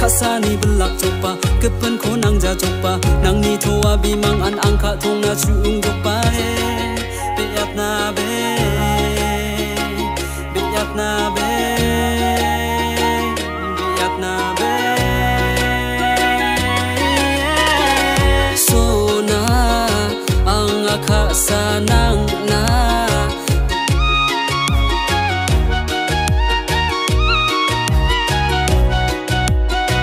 kasani belak copa kepen ko nang ja copa nang ni thoa bimang an angka thong na chuung copa beyap na be beyap na be beyap na be sona ang akasa nang na